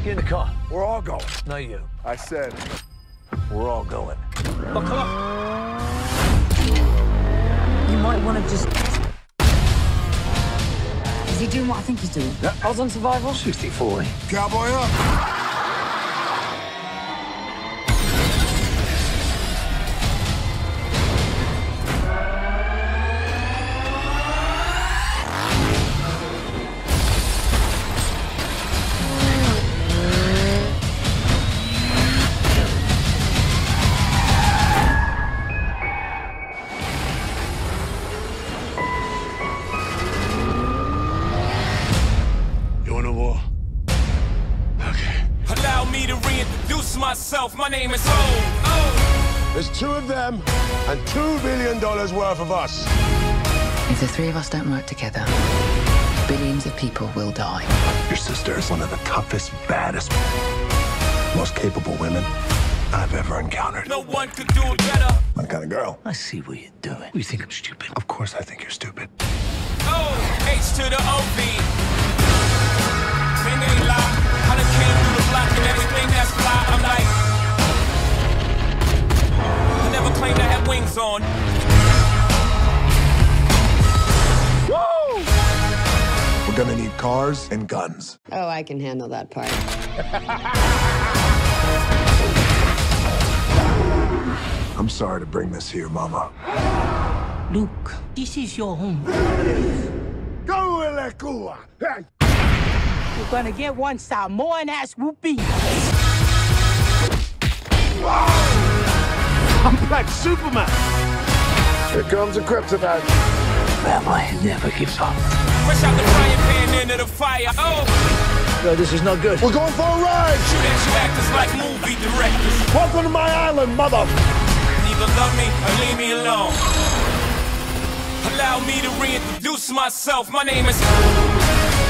Get in the car. We're all going. No, you. I said, We're all going. Buckle up. You might want to just... Is he doing what I think he's doing? Yeah. I was on survival. 60-40. cowboy up. Allow me to reintroduce myself. My name is O. There's two of them and $2 billion worth of us. If the three of us don't work together, billions of people will die. Your sister is one of the toughest, baddest, most capable women I've ever encountered. No one could do it better. My kind of girl. I see what you're doing. You think I'm stupid? Of course I think you're stupid. O, H to the O-V. Thing ain't lie. I done came through the block and everything that's fly. I'm like, I never claimed I had wings on. Whoa! We're gonna need cars and guns. Oh, I can handle that part. I'm sorry to bring this here, Mama. Luke, this is your home. Go in la Cuba! Hey! You're gonna get one Samoan-ass whoopee. I'm Black Superman. Here comes the kryptonite. Family never gives up. Fresh out the frying pan into the fire. Oh, No, this is not good. We're going for a ride! shoot at you actors like movie directors. Welcome to my island, mother! Either love me or leave me alone. Allow me to reintroduce myself. My name is